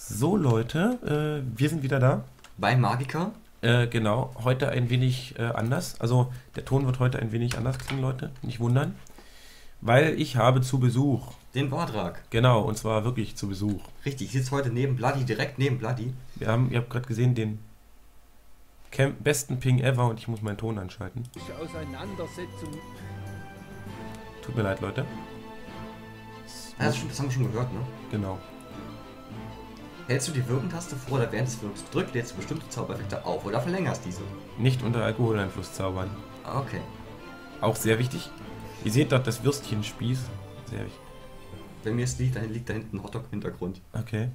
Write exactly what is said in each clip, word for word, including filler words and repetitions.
So Leute, äh, wir sind wieder da. Bei Magica? Äh, genau, heute ein wenig äh, anders. Also der Ton wird heute ein wenig anders klingen, Leute. Nicht wundern. Weil ich habe zu Besuch. Den Vortrag. Genau, und zwar wirklich zu Besuch. Richtig, ich sitze heute neben Bloody, direkt neben Bloody. Wir haben, ihr habt gerade gesehen, den Cam besten Ping ever und ich muss meinen Ton anschalten. Auseinandersetzung. Tut mir leid, Leute. Ah, das, das haben wir schon gehört, ne? Genau. Hältst du die Wirkentaste vor oder während des Wirkens gedrückt, lädst du bestimmte Zaubereffekte auf oder verlängerst diese? Nicht unter Alkoholeinfluss zaubern. Ah, okay. Auch sehr wichtig. Ihr seht dort das Würstchenspieß. Sehr wichtig. Bei mir ist liegt, da liegt da hinten ein Hotdog im Hintergrund. Okay.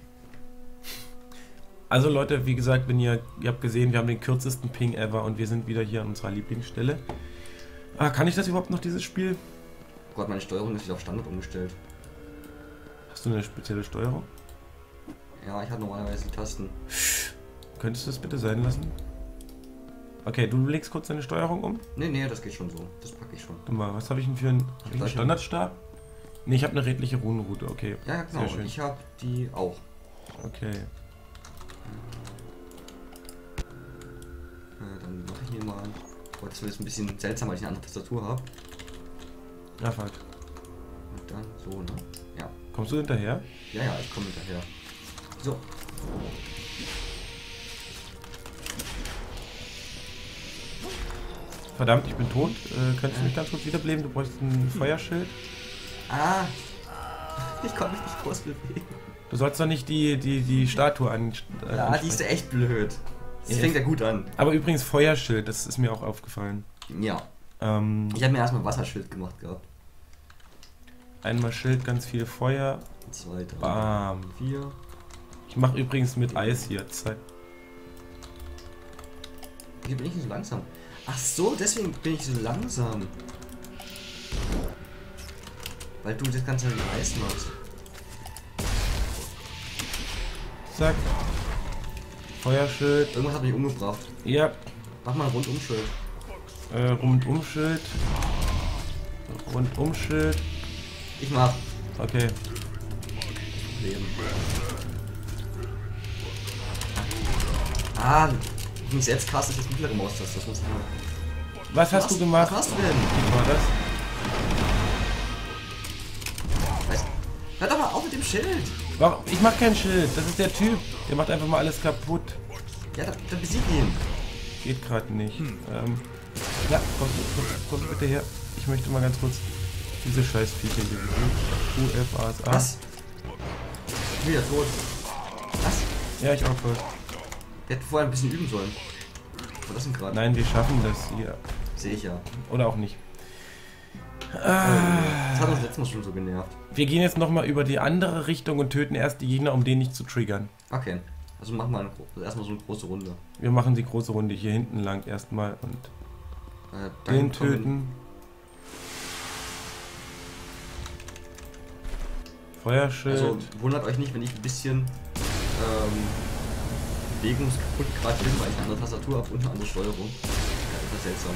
Also Leute, wie gesagt, wenn ihr, ihr habt gesehen, wir haben den kürzesten Ping ever und wir sind wieder hier an unserer Lieblingsstelle. Ah, kann ich das überhaupt noch, dieses Spiel? Oh Gott, meine Steuerung ist wieder auf Standard umgestellt. Hast du eine spezielle Steuerung? Ja, ich habe normalerweise die Tasten. Könntest du das bitte sein lassen? Okay, du legst kurz deine Steuerung um. Nee, nee, das geht schon so. Das packe ich schon. Warte mal, was habe ich denn für einen, hab ich einen Standardstab? Ne, ich habe eine redliche Runenroute, okay. Ja, ja, genau. Sehr schön. Und ich habe die auch. Okay. Äh, dann mache ich hier mal. Oh, das wird jetzt ein bisschen seltsam, weil ich eine andere Tastatur habe. Ja, fuck. Und dann so, ne? Ja. Kommst du hinterher? Ja, ja, ich komme hinterher. So. Verdammt, ich bin tot. Äh, könntest du mich ganz kurz wiederbeleben? Du bräuchst ein Feuerschild. Ah! Ich konnte mich nicht groß bewegen. Du sollst doch nicht die, die, die Statue an. Äh, Ja, die ist ja echt blöd. Das fängt ja gut an. Aber übrigens Feuerschild, das ist mir auch aufgefallen. Ja. Ähm, Ich habe mir erstmal Wasserschild gemacht gehabt. einmal Schild, ganz viel Feuer. Zwei, drei, Bam. vier. Ich mache übrigens mit Eis hier. Zeit. Hier bin ich nicht so langsam. Ach so, deswegen bin ich so langsam. Weil du das Ganze mit Eis machst. Zack. Feuerschild. Irgendwas hat mich umgebracht. Ja. Mach mal ein Rundumschild. Äh, Rundumschild. Rundumschild. Ich mach. Okay. Leben. Ah, wenn ich selbst caste, ist das mittlere Maustaste. Das muss ich mal. Was hast du gemacht? Was machst du denn? Wie war das? Weißt, hör doch mal auf mit dem Schild. Warum? Ich mach kein Schild. Das ist der Typ. Der macht einfach mal alles kaputt. Ja, dann, dann besieg ihn. Geht gerade nicht. Hm. Ähm, ja, komm, komm, komm bitte her. Ich möchte mal ganz kurz diese scheiß Viecher hier besiegen. U F A S A. Was? Ich bin wieder tot. Was? Ja, ich auch voll. Wir hätten vorher ein bisschen üben sollen. Was war das denn gerade? Nein, wir schaffen das hier. Sehe ich ja. Oder auch nicht. Das hat uns letztes Mal schon so genervt. Wir gehen jetzt nochmal über die andere Richtung und töten erst die Gegner, um den nicht zu triggern. Okay. Also machen wir eine, also erstmal so eine große Runde. Wir machen die große Runde hier hinten lang erstmal und Äh, den dann töten. Feuerschild. Also wundert euch nicht, wenn ich ein bisschen ähm, bewegungskaputt gerade bin, weil ich eine andere Tastatur habe und eine andere Steuerung. Ja, das ist seltsam.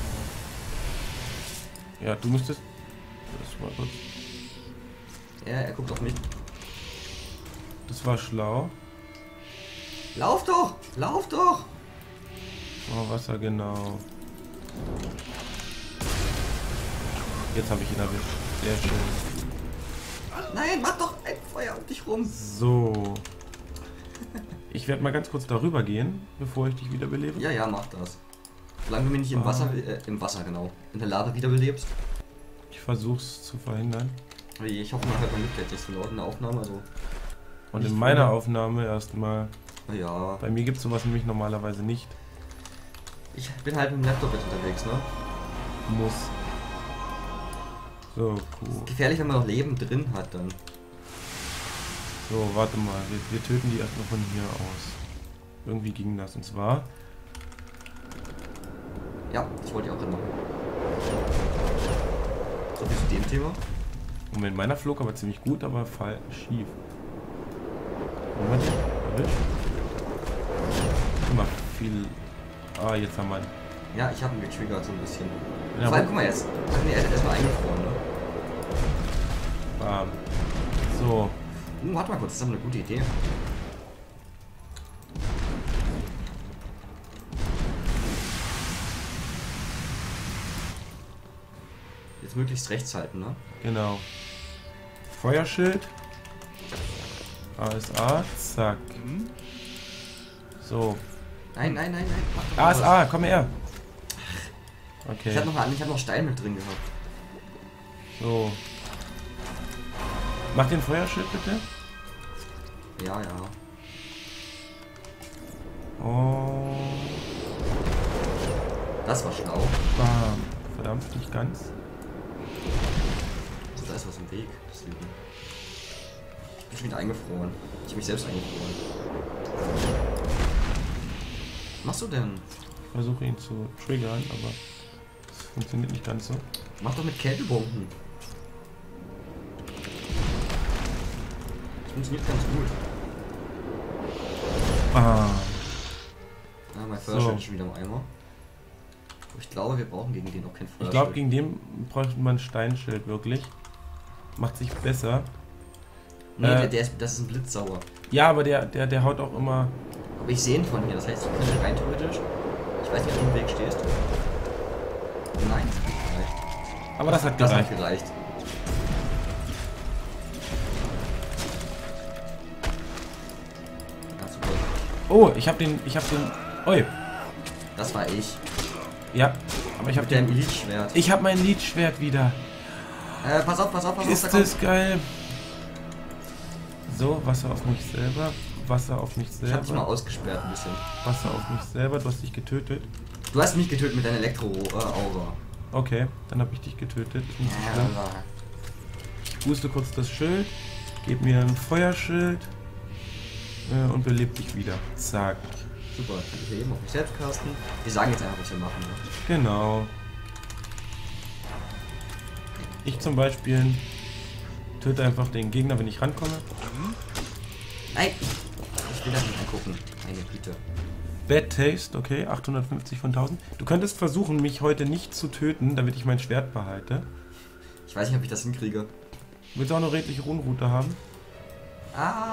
Ja, du müsstest. Das war kurz. Ja, er guckt auf mich. Das war schlau. Lauf doch! Lauf doch! Oh, Wasser, genau. Jetzt habe ich ihn erwischt. Sehr schön. Nein, mach doch ein Feuer um dich rum! So. Ich werde mal ganz kurz darüber gehen, bevor ich dich wiederbelebe. Ja, ja, mach das. Solange du mich nicht im Ah. Wasser, äh, im Wasser genau, in der Lava wiederbelebst. Ich versuch's zu verhindern. Ich hoffe, man hört mein Mitglied nicht so laut in der Aufnahme, also. Und Nicht in meiner wundern. Aufnahme erstmal. Ja. Bei mir gibt es sowas nämlich normalerweise nicht. Ich bin halt mit dem Laptop jetzt unterwegs, ne? Muss. So, cool. Gefährlich, wenn man noch Leben drin hat dann. So, warte mal. Wir, wir töten die erstmal von hier aus. Irgendwie ging das. Und zwar. Ja, das wollte ich auch gerade machen. So viel zu dem Thema. Moment, meiner flog aber ziemlich gut, aber fall schief. Moment, erwischt. Immer viel. Ah, jetzt haben wir ihn. Ja, ich habe ihn getriggert so ein bisschen. Ja, Vor allem, guck mal jetzt. Ach nee, er ist erstmal eingefroren, ne? Bam. So. Uh, warte mal kurz, das ist aber eine gute Idee. Jetzt möglichst rechts halten, ne? Genau. Feuerschild. A S A, zack. So. Nein, nein, nein, nein. Mach doch mal A S A, was. komm her. Okay. Ich hab noch, mal- ich hab noch Stein mit drin gehabt. So. Mach den Feuerschild bitte. Ja, ja. Oh. Das war schlau. Bam. Verdammt, nicht ganz. Also, da ist was im Weg. Deswegen. Ich bin eingefroren. Ich hab mich selbst eingefroren. Was machst du denn? Ich versuche ihn zu triggern, aber es funktioniert nicht ganz so. Mach doch mit Kältebomben. Das funktioniert ganz gut. Ah. Ah, mein So. Feuerschild ist schon wieder im Eimer. Aber ich glaube, wir brauchen gegen den auch kein Feuerschild. Ich glaube, gegen den bräuchte man ein Steinschild wirklich. Macht sich besser. Nee, äh, der, der ist, das ist ein Blitzsauer. Ja, aber der, der, der haut auch immer. Aber ich sehe ihn von hier, das heißt, du kannst rein theoretisch. Ich weiß nicht, ob du im Weg stehst. Nein, das hat nicht gereicht. Aber das hat Das gereicht. hat gereicht. Ja, super. Oh, ich hab den. Ich hab den. Oi. Das war ich. Ja, aber ich hab Mit dem den. Elite-Schwert. Ich hab mein Liedschwert wieder. Äh, pass auf, pass auf, pass auf. Ist da kommt- das geil. So, Wasser auf mich selber. Wasser auf mich Ich hab dich mal selber. ausgesperrt ein bisschen. Wasser auf mich selber. Du hast dich getötet. Du hast mich getötet mit deiner Elektro-Aura. Okay, dann habe ich dich getötet. Ist nicht so schlimm. Ich booste kurz das Schild. Gib mir ein Feuerschild. Äh, und beleb dich wieder. Zack. Super, ich hier eben auf mich selbst casten. Wir sagen jetzt einfach, was wir machen. Ne? Genau. Ich zum Beispiel töte einfach den Gegner, wenn ich rankomme. Nein! Ich will das nicht angucken. Meine Güte. Bad Taste, okay, achthundertfünfzig von tausend. Du könntest versuchen, mich heute nicht zu töten, damit ich mein Schwert behalte. Ich weiß nicht, ob ich das hinkriege. Willst du auch eine redliche Runenroute haben? Ah!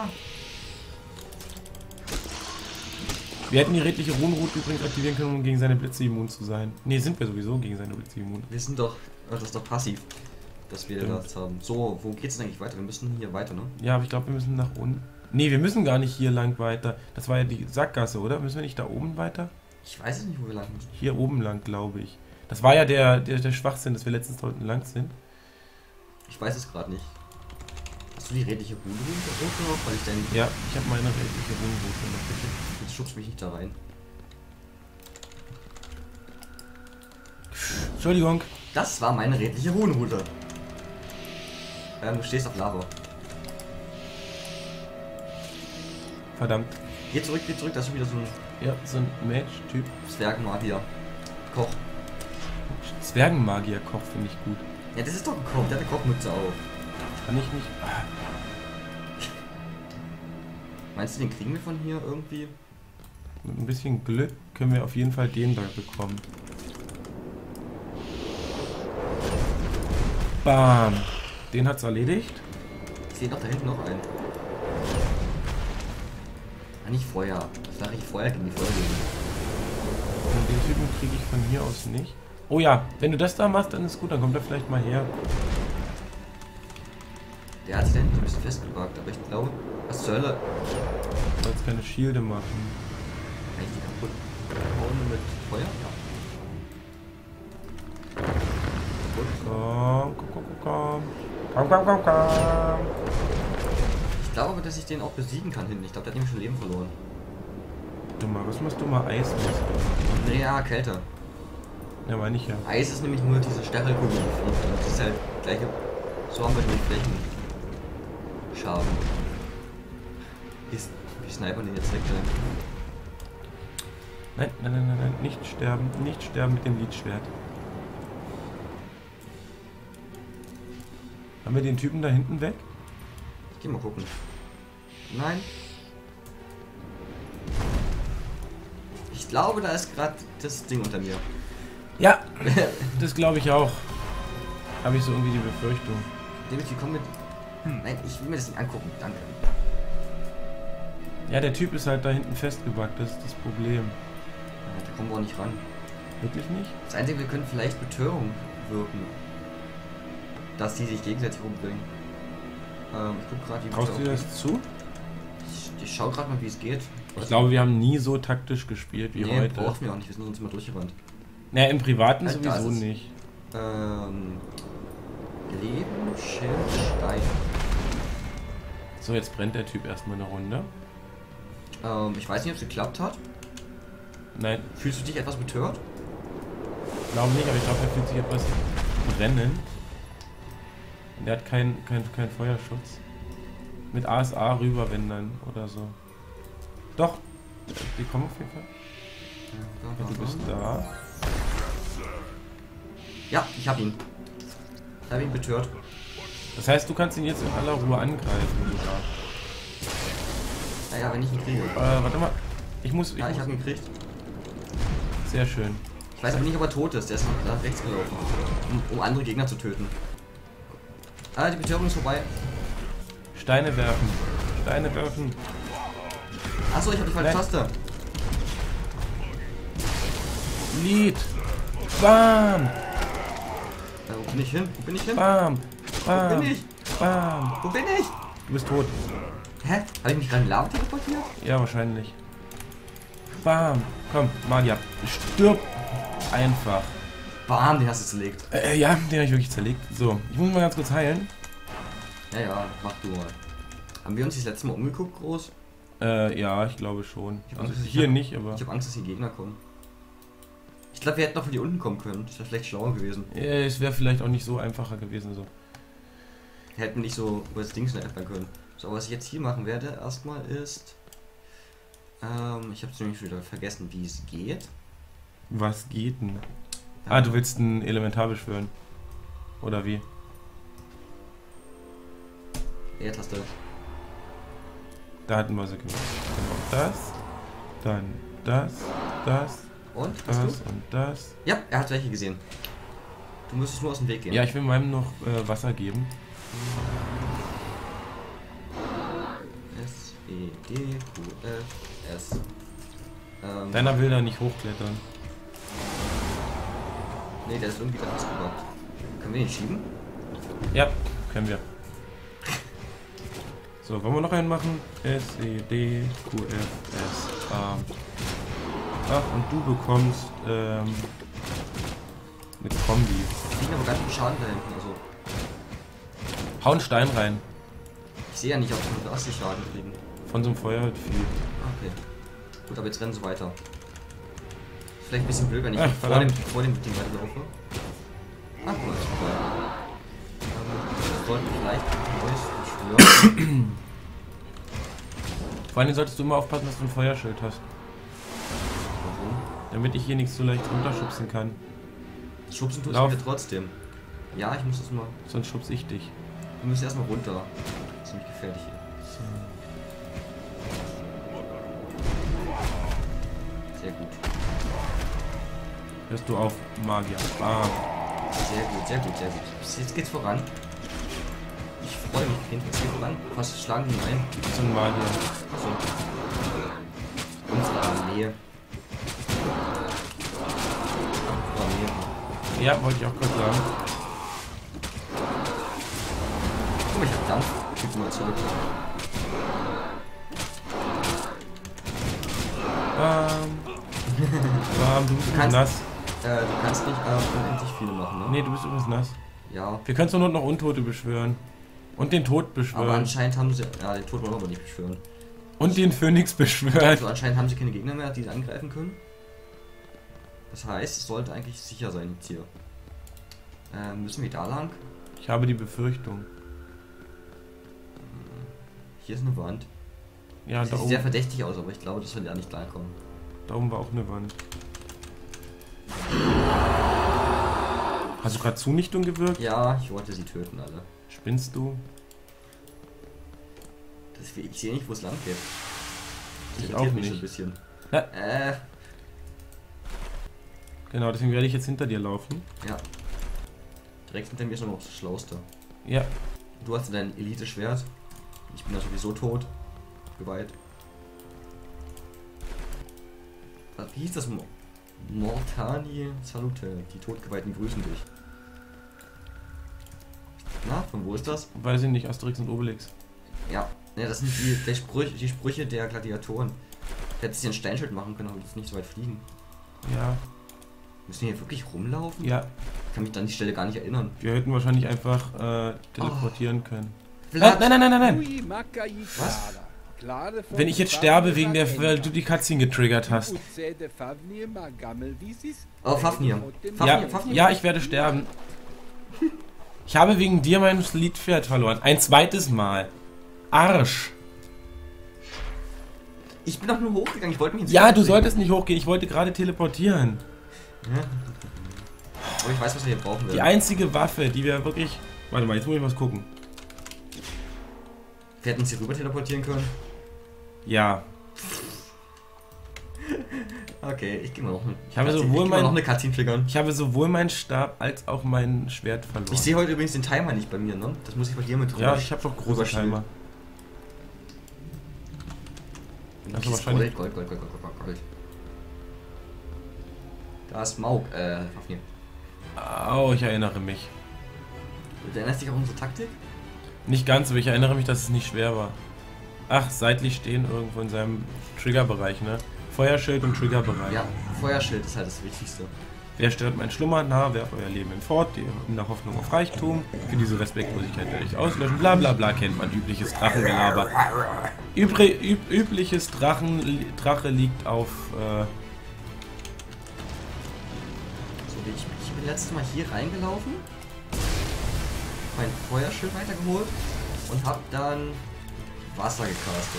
Wir hätten die redliche Runenroute übrigens aktivieren können, um gegen seine Blitze immun zu sein. Ne, sind wir sowieso gegen seine Blitze immun. Wir sind doch. Das ist doch passiv, dass wir Stimmt. das haben. So, wo geht's denn eigentlich weiter? Wir müssen hier weiter, ne? Ja, aber ich glaube, wir müssen nach unten. Ne, wir müssen gar nicht hier lang weiter. Das war ja die Sackgasse, oder? Müssen wir nicht da oben weiter? Ich weiß es nicht, wo wir lang müssen. Hier oben lang, glaube ich. Das war ja der, der, der Schwachsinn, dass wir letztens da unten lang sind. Ich weiß es gerade nicht. Hast du die redliche Runde noch? Weil ich dein. Ja, ich habe meine redliche Runenroute noch, bitte. Jetzt schubst mich nicht da rein. Entschuldigung. Das war meine redliche Runenroute. Ähm, du stehst auf Lava. Verdammt. Geh zurück, geh zurück, das ist schon wieder so ein Ja, so ein Match-Typ. Zwergenmagier. Koch. Zwergenmagier-Koch finde ich gut. Ja, das ist doch ein Koch, der hat eine Kochmütze auf. Kann ich nicht. Ah, Meinst du, den kriegen wir von hier irgendwie? mit ein bisschen Glück können wir auf jeden Fall den da bekommen. Bam. Den hat's erledigt. Ich sehe doch da hinten noch einen. Ah, nicht Feuer. Ich sage ich Feuer gegen die Feuer gegen. Und den Typen kriege ich von hier aus nicht. Oh ja, wenn du das da machst, dann ist gut, dann kommt er vielleicht mal her. Der hat sich da hinten so ein bisschen festgewagt, aber ich glaube, was zur Hölle? Ich soll jetzt keine Schilde machen. Kann ich die kaputt hauen mit Feuer? Ja. Gut. Komm, komm, komm, komm. Komm, komm, komm, komm. Ich glaube aber, dass ich den auch besiegen kann hinten. Ich glaube, der hat nämlich schon Leben verloren. Du mal, was machst du mal Eis? Musst Nee, ja, Kälte. du? Ja, meine ich ja. Eis ist nämlich nur diese Stachelkugel. Und das ist halt gleiche. So haben wir nämlich Flächen. Schaden. Wie, wie snipern den jetzt weg? Nein, nein, nein, nein, nein, nicht sterben, nicht sterben mit dem Liedschwert. Haben wir den Typen da hinten weg? Ich geh mal gucken. Nein. Ich glaube, da ist gerade das Ding unter mir. Ja, das glaube ich auch. Habe ich so irgendwie die Befürchtung. Dem ich, wie kommen wir, Hm. Nein, ich will mir das nicht angucken, danke. Ja, der Typ ist halt da hinten festgebackt, das ist das Problem. Ja, da kommen wir auch nicht ran. Wirklich nicht? Das Einzige, wir können vielleicht Betörung wirken. Dass die sich gegenseitig umbringen. Ähm, ich guck gerade, wie Traust du dir das zu? Ich, ich schau gerade mal, wie es geht. Ich glaube, wir haben nie so taktisch gespielt wie nee, heute. brauchen wir auch nicht, wir sind uns immer durchgerannt. Naja, im Privaten Halt, sowieso nicht. Ähm, Leben, Schild, Stein. So, jetzt brennt der Typ erstmal eine Runde. Ähm, ich weiß nicht, ob es geklappt hat. Nein. Fühlst du dich etwas betört? Ich glaube nicht, aber ich glaube, er fühlt sich etwas brennen. Und der hat keinen kein, kein Feuerschutz. Mit A S A rüber, wenn dann, oder so. Doch, die kommen auf jeden Fall. Ja, du bist da. Ja, ich hab ihn. Ich hab ihn betört. Das heißt, du kannst ihn jetzt in aller Ruhe angreifen sogar. Naja, wenn ich ihn kriege. Äh, warte mal. Ich muss. Ich ja, ich muss hab ihn gekriegt. Sehr schön. Ich weiß aber nicht, ob er tot ist. Der ist nach rechts gelaufen. Um, um andere Gegner zu töten. Ah, die Betörung ist vorbei. Steine werfen. Steine werfen. Achso, ich hab die falsche Taste. Lied. Bam. Äh, wo bin ich hin? Wo bin ich hin? Bam. Bam. Wo bin ich? Bam. Wo bin ich? Du bist tot. Hä? Habe ich mich gerade in Lava teleportiert? Ja, wahrscheinlich. Bam. Komm, Magier. Stirb. Einfach. Bam, den hast du zerlegt. Äh, ja, den habe ich wirklich zerlegt. So, ich muss mal ganz kurz heilen. Ja, ja, mach du mal. Haben wir uns das letzte Mal umgeguckt, groß? Äh, ja, ich glaube schon. Ich Also Angst, hier hab, nicht, aber... Ich habe Angst, dass die Gegner kommen. Ich glaube, wir hätten noch von hier unten kommen können. Das wäre vielleicht schlauer gewesen. Äh, es wäre vielleicht auch nicht so einfacher gewesen, so. Wir hätten nicht so über das Ding schnell öffnen können. So, was ich jetzt hier machen werde, erstmal ist... Ähm, ich habe es nämlich wieder vergessen, wie es geht. Was geht denn? Ja. Ah, du willst ein Elementar beschwören. Oder wie? E-Taste. Da hatten wir sie gemacht. Genau das. Dann das. Das. Und? Das Hast du? und das. Ja, er hat welche gesehen. Du müsstest nur aus dem Weg gehen. Ja, ich will meinem noch äh, Wasser geben. S, E, G, Q, F, S. Ähm, Deiner will da nicht hochklettern. Nee, der ist irgendwie da ausgebackt. Können wir ihn schieben? Ja, können wir. So, wollen wir noch einen machen? S, E, D, Q, F, S, A. Ach, und du bekommst ähm, eine Kombi. Wir kriegen aber ganz viel Schaden da hinten. Also, Hau einen Stein rein. ich sehe ja nicht, ob wir was die Schaden kriegen. Von so einem Feuervieh. Okay. Gut, aber jetzt rennen sie weiter. Vielleicht ein bisschen blöd, wenn ich Ach, vor, dem, vor dem Ding weiterlaufe. Ah, guck mal, ist vorbei. Ähm, wir sollten vielleicht ein neues beschwören. Vor allem solltest du immer aufpassen, dass du ein Feuerschild hast. Warum? Damit ich hier nicht so leicht runterschubsen kann. Schubsen tust Lauf. du mir trotzdem. Ja, ich muss das mal. Sonst schubse ich dich. Wir müssen erstmal runter. Das ist ziemlich gefährlich hier. Sehr gut. Hörst du auf, Magier. Bam. Sehr gut, sehr gut, sehr gut. Jetzt geht's voran. Ich freue mich, hinten geht voran. Was schlagen die ein? So ein Magier. Achso. Unsere Armee. Unsere Armee. Ja, wollte ich auch gerade sagen. Guck mal, ich hab Dampf. Gib mal zurück. Bam. Bam, du bist Du übrigens kannst- nass. Äh, du kannst nicht äh, unendlich viele machen, ne? Nee, du bist übrigens nass. Ja. Wir können zur Not noch Untote beschwören. Und den Tod Aber beschwören. anscheinend haben sie. Ja, den Tod wollen wir aber nicht beschwören. Und den Phönix beschwören. Also anscheinend haben sie keine Gegner mehr, die sie angreifen können. Das heißt, es sollte eigentlich sicher sein jetzt hier. Ähm, müssen wir da lang? Ich habe die Befürchtung. Hier ist eine Wand. Ja, Das da sieht sehr oben, verdächtig aus, aber ich glaube, dass wir da nicht lang kommen. da oben war auch eine Wand. Hast du gerade Zunichtung gewirkt? Ja, ich wollte sie töten alle. Spinnst du? Das, ich sehe nicht, wo es lang geht. Das Ich irritiert auch mich nicht. so ein bisschen. Ja. Äh, Genau, deswegen werde ich jetzt hinter dir laufen. ja. Direkt hinter mir ist noch das Schlauste. Ja. du hast dein Elite-Schwert. Ich bin ja sowieso tot. Geweiht. Wie hieß das? Mortani Salute. Die Todgeweihten grüßen dich. Na, von wo ist das? Weiß ich nicht, Asterix und Obelix. Ja, ja, das sind die, die, Sprüche, die Sprüche der Gladiatoren. Hättest du ein Steinschild machen können, aber jetzt nicht so weit fliegen. Ja. Müssen wir hier wirklich rumlaufen? Ja. Ich kann mich an die Stelle gar nicht erinnern. Wir hätten wahrscheinlich einfach äh, teleportieren oh. können. Äh, Vlad. nein, nein, nein, nein, nein. Was? Wenn ich jetzt sterbe, wegen der, weil du die Cutscene getriggert hast. Oh, Fafnir. Ja, ja, ich werde sterben. Ich habe wegen dir mein Liedpferd verloren. Ein zweites Mal. Arsch. Ich bin doch nur hochgegangen, ich wollte mich ins Ja, du solltest nicht hochgehen, ich wollte gerade teleportieren. Ja. Aber ich weiß, was wir hier brauchen werden. Die einzige Waffe, die wir wirklich... Warte mal, jetzt muss ich was gucken. Wir hätten uns hier rüber teleportieren können. Ja. Okay, ich gehe mal noch eine Ich habe Cutscene, sowohl ich geh mal mein, noch eine Cutscene triggern. Ich habe sowohl meinen Stab als auch mein Schwert verloren. Ich sehe heute übrigens den Timer nicht bei mir, ne? Das muss ich bei dir mit drüber. Ja, ich habe doch große Timer. Also wahrscheinlich Gold, Gold, Gold, Gold, Gold, Gold, Gold. Da ist Mauk, äh, Fafnir. Oh, ich erinnere mich. Du erinnerst dich auch an unsere Taktik? Nicht ganz, aber ich erinnere mich, dass es nicht schwer war. Ach, seitlich stehen irgendwo in seinem Triggerbereich, ne? Feuerschild und Triggerbereich. Ja, Feuerschild ist halt das Wichtigste. Wer stört mein Schlummern? Na, werft euer Leben hinfort, in der Hoffnung auf Reichtum. Für diese Respektlosigkeit werde ich auslöschen. Bla bla bla, kennt man. Übliches Drachengelaber. Übri üb übliches Drachen Drache liegt auf... Äh so, ich, ich bin letztes Mal hier reingelaufen, mein Feuerschild weitergeholt und hab dann Wasser gecastet.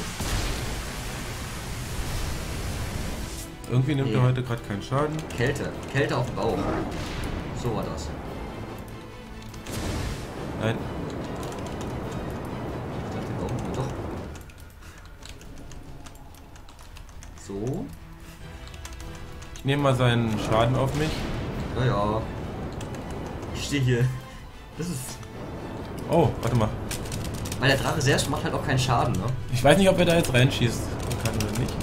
Irgendwie nimmt nee. er heute gerade keinen Schaden. Kälte. Kälte auf dem Bauch. So war das. Nein. Ich dachte, wir brauchen wir doch. So. Ich nehme mal seinen Schaden auf mich. Ja, ja. Ich stehe hier. Das ist... Oh, warte mal. Weil der Drache selbst macht halt auch keinen Schaden, ne? Ich weiß nicht, ob er da jetzt reinschießt kann oder nicht.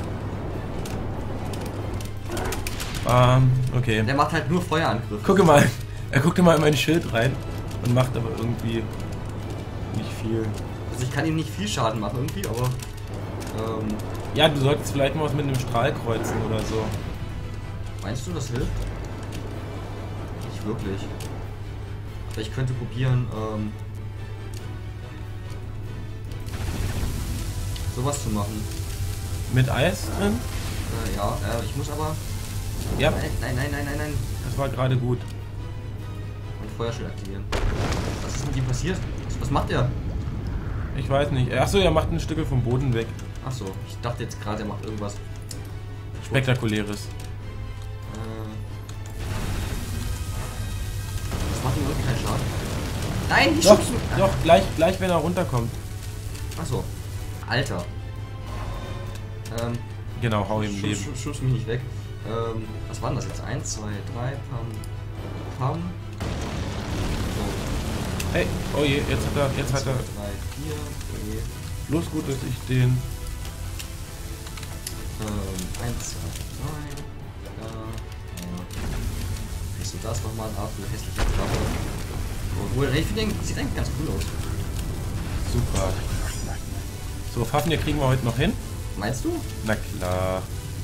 Ähm, okay. Der macht halt nur Feuerangriffe. Gucke mal. Er guckte mal in mein Schild rein und macht aber irgendwie nicht viel. Also ich kann ihm nicht viel Schaden machen irgendwie, aber... Ähm, ja, du solltest vielleicht mal was mit einem Strahl kreuzen oder so. Meinst du, das hilft? Nicht wirklich. Aber ich könnte probieren, ähm... sowas zu machen. Mit Eis drin? Äh, ja, äh, ich muss aber... Ja. Nein, nein, nein, nein, nein, nein. Das war gerade gut. Mein Feuerschild aktivieren. Was ist mit ihm passiert? Was macht er? Ich weiß nicht. Achso, er macht ein Stück vom Boden weg. Achso, ich dachte jetzt gerade, er macht irgendwas Spektakuläres. Äh, das macht ihm wirklich keinen Schaden. Nein, nicht Doch, schubsen! doch, gleich, gleich wenn er runterkommt. Achso. Alter. Ähm, genau, hau ihm Leben. Schubs, schubs mich nicht weg. Ähm, was waren das jetzt? eins, zwei, drei, pam, pam. So. Hey, oh je, jetzt hat er, jetzt hat er. drei, vier, okay. Bloß gut, dass ich den. Ähm, eins, zwei, drei. Da, ja. Kriegst du das nochmal ab, du hässliche Klappe. Obwohl, ich finde, den sieht eigentlich ganz cool aus. Super. So, Fafnir kriegen wir heute noch hin. Meinst du? Na klar.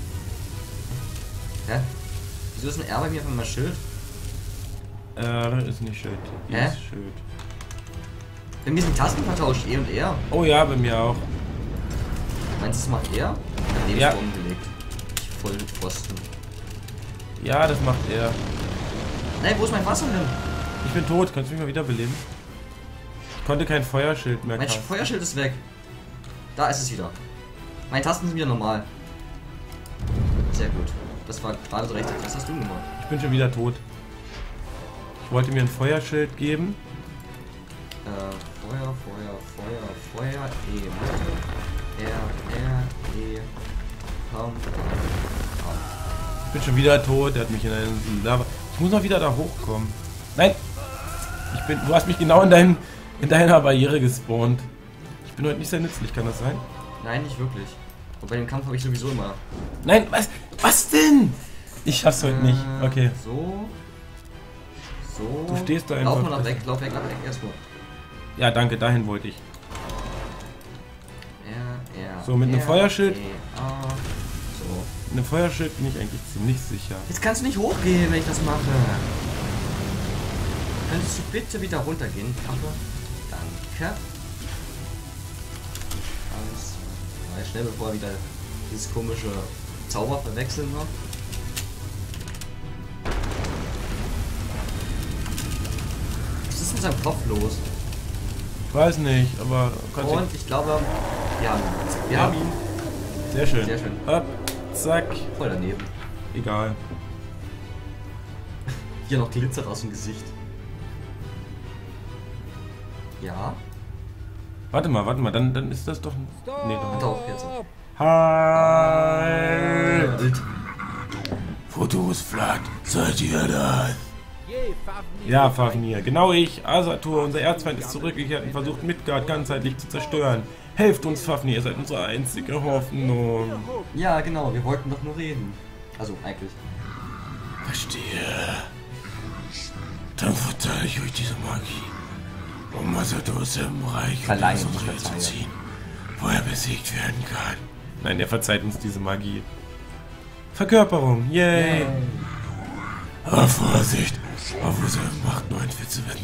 Hä? Wieso ist ein R bei mir auf meinem Schild? Äh, ist nicht Schild. Hier Hä? ist Schild. Bei mir sind Tasten vertauscht, E und R. Oh ja, bei mir auch. Meinst du, das macht er? Ich hab Ja. Lebensbaum gelegt. Ich voll Pfosten. Ja, das macht er. Nein, wo ist mein Wasser hin? Ich bin tot, kannst du mich mal wiederbeleben? Ich konnte kein Feuerschild mehr Mein casten. Feuerschild ist weg. Da ist es wieder. Meine Tasten sind wieder normal. Sehr gut. Das war gerade so richtig. Was hast du gemacht? Ich bin schon wieder tot. Ich wollte mir ein Feuerschild geben. Äh, Feuer, Feuer, Feuer, Feuer, E, Mitte. R, R, E, Pam, Pam. Ich bin schon wieder tot, der hat mich in einen Lava. Ich muss noch wieder da hochkommen. Nein! Ich bin. Du hast mich genau in deinen in deiner Barriere gespawnt. Ich bin heute nicht sehr nützlich, kann das sein? Nein, nicht wirklich. Und bei dem Kampf habe ich sowieso immer. Nein, was? Was denn? Ich schaff's heute nicht. Okay. So. So. Du stehst da einfach. Lauf mal nach weg, lauf weg, lauf weg, erstmal. Ja, danke, dahin wollte ich. Ja, ja. So, mit einem ja, Feuerschild. okay. Ah, so. Mit einem Feuerschild bin ich eigentlich ziemlich sicher. Jetzt kannst du nicht hochgehen, wenn ich das mache. Könntest du bitte wieder runtergehen? Aber danke. Alles mal schnell, bevor er wieder dieses komische Zauber verwechseln noch. Was ist mit seinem Kopf los? Ich weiß nicht, aber... Und ich glaube, wir haben ihn. Wir Ja. haben ihn. Sehr schön. Sehr schön. Hopp, zack. Voll daneben. Egal. Hier noch glitzert aus dem Gesicht. Ja. Warte mal, warte mal, dann, dann ist das doch... Nee, doch nicht. Doch, jetzt. Halt! Fotos flat, seid ihr das? Ja, Fafnir, genau ich, Asatur, unser Erzfeind ist zurückgekehrt und versucht Midgard ganzheitlich zu zerstören. Helft uns, Fafnir, ihr seid unsere einzige Hoffnung. Ja, genau, wir wollten doch nur reden. Also, eigentlich. Verstehe. Dann verteile ich euch diese Magie, um Asatur aus dem Reich Verleihen, und nicht zu verzeihen. ziehen, wo er besiegt werden kann. Nein, er verzeiht uns diese Magie. Verkörperung, yay! Aber Vorsicht, auf unsere Macht neunundvierzig werden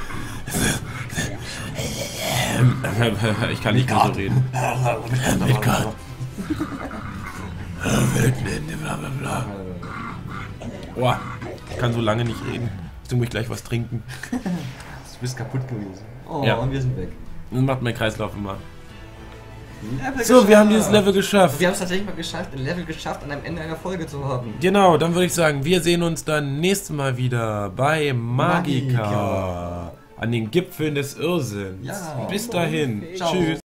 wird. Ich kann nicht mehr so reden. Midgard. Weltenende, bla bla bla. Boah, ich kann so lange nicht reden. Jetzt muss ich gleich was trinken. Du bist kaputt gewesen. Oh, Ja. und wir sind weg. Das macht mein Kreislauf immer. Level So, wir haben geschafft. dieses Level geschafft. Wir haben es tatsächlich mal geschafft, ein Level geschafft, an einem Ende einer Folge zu haben. Genau, dann würde ich sagen, wir sehen uns dann nächstes Mal wieder bei Magica. Magica. An den Gipfeln des Irrsinns. Ja. Bis dahin. Ciao. Tschüss.